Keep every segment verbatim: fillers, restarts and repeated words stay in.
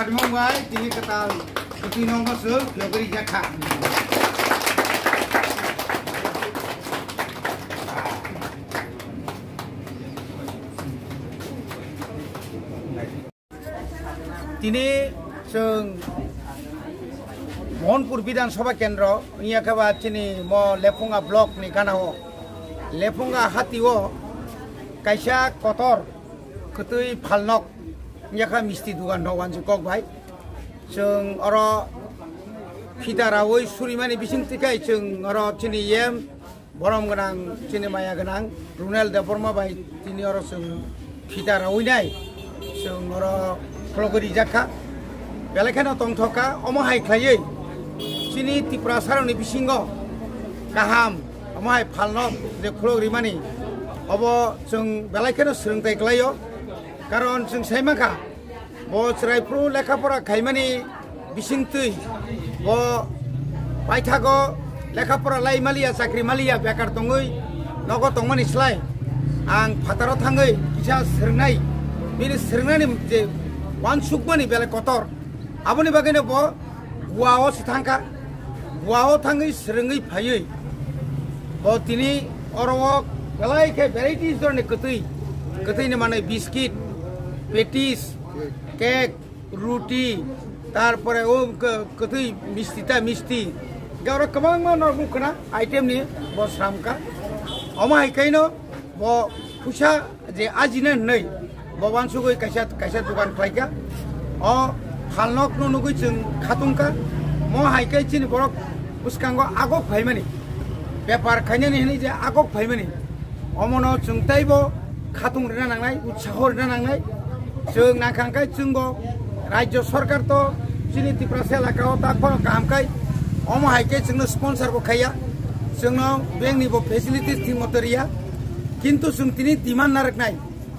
Kadang mai ini kata seperti nama sel beri jakat. Ini seng Mohnpur Bidhansabha Kendra ini kabar sini mau Lepunga blok ni kana ho Lepunga hati ho kaisa kotor ketui phalnok ini kabar misti dugan doan jukok baik seng orang kita rawoi surimani bising tikai seng orang sini yem borom genang sini maya genang Runel Deporma baik sini orang seng kita rawoi nai seng orang Kelogori jaka, belakan atong thoka, omahai klai, sini tipra sarang ni bisingo, kaham, omahai phalnok, de kelogori mani, obo seng belakan sereng tai klaio, karon seng sai maka, bo cerai pro leka pora kai mani bising tui, bo paithago leka pora lai malia sakri malia bekar tongoi, nogo tongmani selai, ang pataro thangai, kisah sereng nai, ini sereng nai je Wan sukmani bela kotor, aboni bagainya bo, guao setangka, guao tanggai serengai payui, bo tini orang belai ke varieties dorang ketui, ketui ni mana biscuit, petis, cake, roti, tarpore om ke ketui misti ta misti, gaura kemang mana orang kena item ni bo seramka, omah ikaino bo pusha je ajinan nai. Bawan sugoi kaisat kaisat dukan klaika, oh phalnok no nugui jeng khatungka, mo haikai cini borok uskanggo agok bhai mani, bepar kanya ni hini je agok bhai mani, omono jeng taibo khatung rena nangnai, utsaho rena nangnai, jeng nakangkai jenggo Rajya Sarkar to cini tiprase lakao takpo kahamkai, omo haikai jengno sponsor bo kaya, jengno bank ni bo facilities timoteria, kintu jeng tini demand narak nai.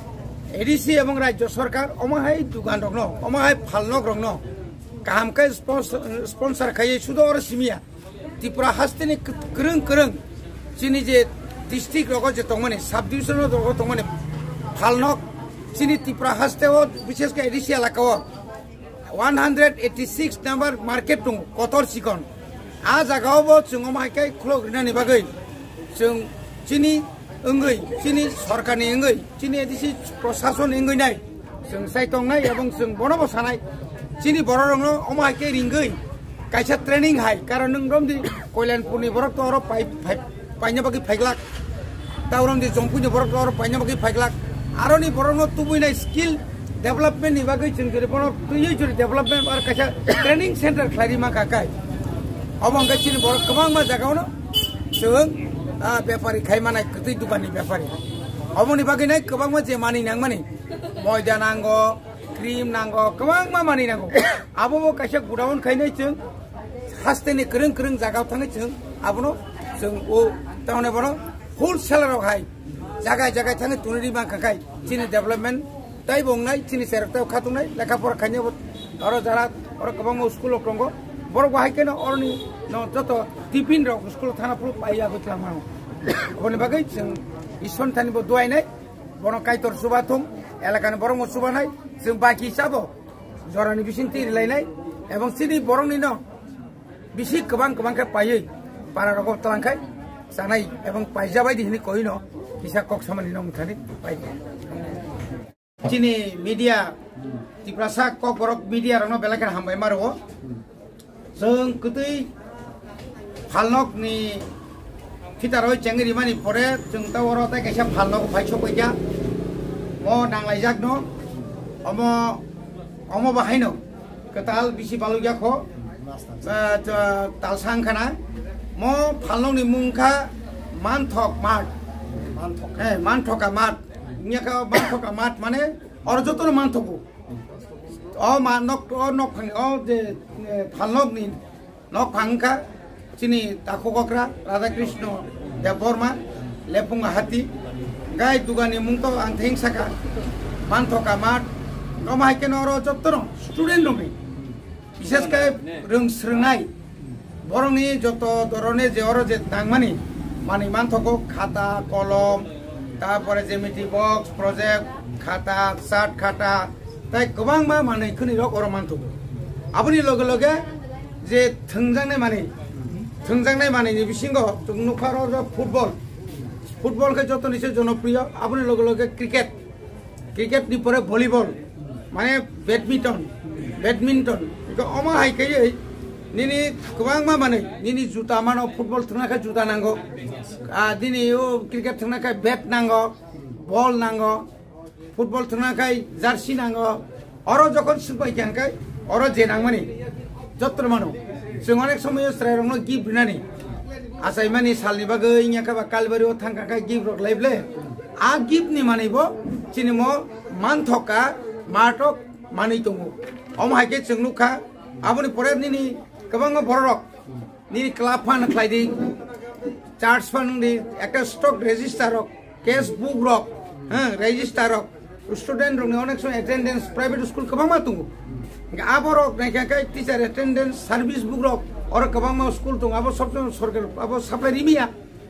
Edisi emang Rajya Sarkar omahai dugan rongno, omahai phalnok rongno, kaham kai sponsor kaya sudah orang simia, Tripura haste ni kereng kereng, sini je district rogo je tongmane, sub division rogo tongmane, phalnok, sini Tripura haste wo, bishes ka edisi alakawo, one hundred eighty-six number market tung, kotor sikon, a jagao bo jeng omahai kai khlok rina ni bagai, jeng sini enggay, sini sarkar ni enggay, sini edisi prosason enggay nai, seng saitong nai, abang seng bono bosa nai, sini borong no, omah ke ringgay, kaisa training hai, karena nengrom di koilan puni borok to orang pai pai painya bagi paiglak, tahu orang di jompunya borok to orang painya bagi paiglak, aro ni borong no tubuh nai skill development ni bagi jeng jadi bono tujuh jadi development ar kaisa training center kelari makakai, abang ke sini borok kemang mah jaga no, seng Ah, bepari kai mana ketui dukan ni bepari. Amu ni bagi naik kebang macam mani nang mani, moida nanggo, krim nanggo, kebang mah mani nanggo. Amu mau kasih gudawan kai naik ceng, haste ni kereng kereng jaga utang ceng, amu no, ceng o tahun ni bono, wholesaler kai, jaga jaga ceng tunri bang kai, cini development, tai bong naik, cini serakta khatung naik, leka por kanya bot, orang jarak, orang kebang mau sekolah kronggo. Borok wahai kena orang ni, no joto tipin rok sekolah tanah puluh payah betul mana. Orang bagai seng ison tani buat dua ini, borong kaitor subatung, elakan borong mau subah nai, seng bagi sabo, joran ni bising tiri lain nai, emang sini borong ni no, bisik kebang kebang ke payah, para rokok telangkai, sanai, emang payah bayi di sini koi no, kisah kok sama ni no mutani payah. Sini media, di prasa kok borok media rano belakan hambai maru. Seng ketui phalnok ni kita roi cengir di mana pore jeng tahu orang tak kisah phalnok pai cok aja mau nang lajak no omo omo bahai no ketal bisi balu ya ko tal sang kana mau phalnok ni mungka manthok mat eh manthok mat nya ka manthok mat mana orang joto no manthoku oh manok oh nok phang oh de phalnok ni nok phang ka sini tako kokra Radha Krishna Deporma Lepunga hati gai dugani mungto ang theng saka manthoka mat kamai ke noro joto student no বিশেষ করে রং স্রংনাই বরং ni joto ধরনের যে or যে দাংমানি মানে মানথকো খাতা কলম তারপরে জ্যামিতি বক্স প্রজেক্ট খাতা চার্ট খাতা তাই गोबां मा माने खनि रक अर मानथुगो आबनि लगे लगे जे थंजांनाय माने थंजांनाय माने नि बिसिंगो जों नुखारो फुटबल फुटबल के जतनिसे जनप्रिय आबनि लगे लगे क्रिकेट क्रिकेट नि परे भलिबल माने बैडमिंटन बैडमिंटन इको अमा हाइकै निनि गोबां मा माने निनि जुता मानो फुटबल थंनाखा जुता नांगो आ दिनि ओ क्रिकेट थंनाखा बैट नांगो बल नांगो फुटबल थंनाखाय जार्सी नांगो अरो जखन सुबाय जानखाय अरो जे नांमानि जत्र मानो जों अनेक समय स्रायरंनो गिफ्ट बिनानि आसाय मानि सालनि बागै इयाखा कालबारियाव थांखाखाय गिफ्ट रखलायब्ले आ गिफ्ट नि मानिबो चिनिमो मानथका माटक मानि दङो अमहायके जों नुखा आबनि परे निनि गोबां बररक निनि क्लाब फान खायदि चार्ज फानदि একটা स्टक रेजिस्टार रक केस बुक रक हां रेजिस्टार रक स्टूडेंट रंग अनेक समय अटेंडेंस प्राइवेट स्कूल गोबां मा दङ आबरक नायखाय टीचर अटेंडेंस सर्विस बुक रक और गोबां मा स्कूल दङ आबो सब सरकार आबो साप्लाय रिमिया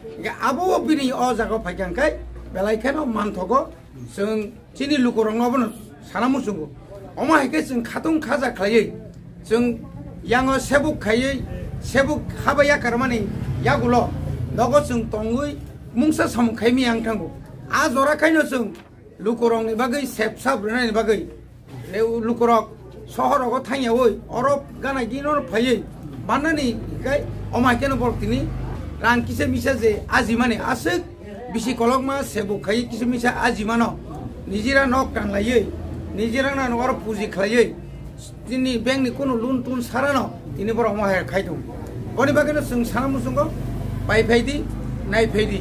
आबो बिनि अ जागा फायखांखाय बेलायखानो मानथगो जों चिनि लुकरंनोबो सानामु जोंगो अमा हायके जों खाथुं खाजा खायै जों यांगो सेबुक खायै सेबुक हाबाया करमानि यागुलो नगो जों तंगै मुंसा समखायमि आं थांगो आ जराखायनो जों लुकरंनि बागै सेबसा ब्रनानि बागै रे लुकरक सहरगो थायावै अरब गाना गिनर फायै माननानि गाय अमाकेनो बरतिनि रां किसे मिसा जे आजि माने आसो बिसि कलकमा सेबुक खायै किसे मिसा आजि मानो निजिरा नक टांलायै निजिरा ना नगर पुजि खायै दिनै बेंकनि कोनो लोन टुन सारानो दिनै बर अमा खायदों बनि बागैनो जों सानामु जोंगो बायफायदि नायफायदि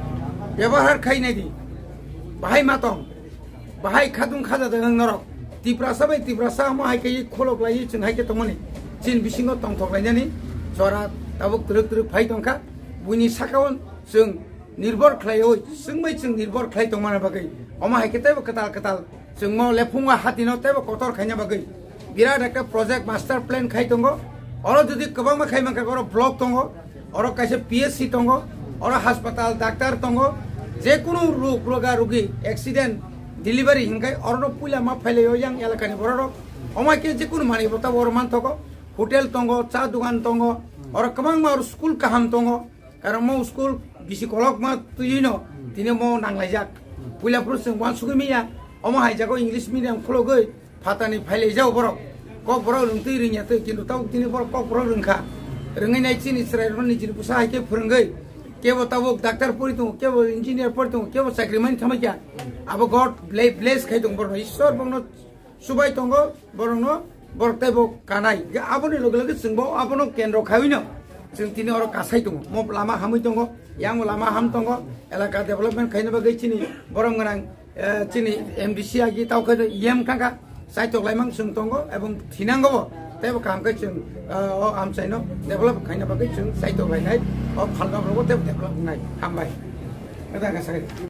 व्यवहार खायनायदि बाहाय मातम बाहाय खादुं खाजादों नरक तिप्रासा बाय तिप्रासा अमा हायकै खलक लायै जों हायके तमनि चिन बिसिंगो तंथकलायनानि जरा दाबुक तुरुक तुरुक फाय दंखा बुनि साकावन जों निर्भर खालायै जोंमै जों निर्भर खालाय दंमाना बागै अमा हायके तेबो कताल कताल जों म लेफुंगा हातिनो तेबो कतर खायना बागै बिराद एक प्रोजेक्ट मास्टर प्लान खाय दंगो और जुदि गोबां मा खाय माखा गरो ब्लक दंगो और कायसे पीएचसी दंगो और हास्पाताल डाक्टर दंगो जे कुनु रोग रोगा रोगी एक्सीडेंट डिलीवरी हिंगाय और पुला मा फैलायो यां एलाकानि बररो अमाके जे कुनु मानि बता बर मानथको होटेल दंगो चा दुकान दंगो और गोबां मा स्कूल काहाम दंगो कारण मो स्कूल बिसि कलक मा तुयिनो दिने मो नांलायजाक पुलाफोर जों वान सुगमिया अमा हायजागो इंग्लिश मीडियम खलगै फातानि फाइले जाव बरक क बरक रुंतै रिङातै किन्तु ताव दिने बरक क बरक रोंखा रोङैनाय चिनि स्रायरन निजिनि पुसा हायके फोरोंगै केबो ताव डाक्टर परि दङ केबो इंजिनियर परि दङ केबो साख्रि मानि थामायया आबो गड ब्लेस खाय दङ बरन ईश्वर बंनो सुबाय दङ बरनो बरतेबो कानाय आबोनि लगे लगे जोंबो आबोनो केन्द्र खायनो जों दिनै अर कासाय दङ म लामा हामै दङ यां लामा हाम दङ एलाका डेभलपमेन्ट खायनो बागै चिनि बरं गोनां चिनि एमडीसी आगि तावखै इएम काका साइटक लाइमां जों दङ एबं थिनांगो तेबो कामखै जों अ आमसायनो डेभलप खायनो बागै जों साइटक लायनाय अ फालगाब्रबो तेबो डेभलप नाय हामबाय मोजां गासाय